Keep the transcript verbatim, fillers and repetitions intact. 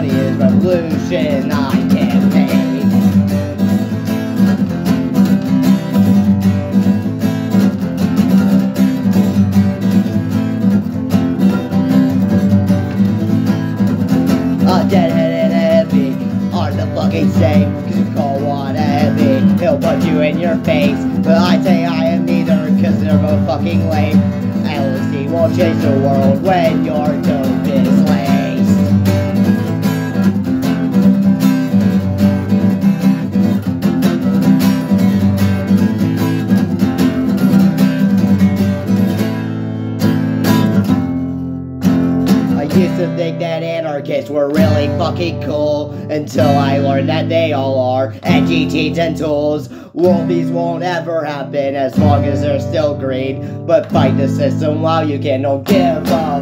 money is revolution I can't pay. A deadhead and heavy are the fucking same, cause you call one a heavy, he'll punch you in your face. But I say I am neither, cause they're both fucking lame. L S D won't change the world when your dope is laced. I used to think that anarchists were really fucking cool, until I learned that they all are edgy teens and tools. Worldies won't ever happen as long as they're still green, but fight the system while you can, don't give up.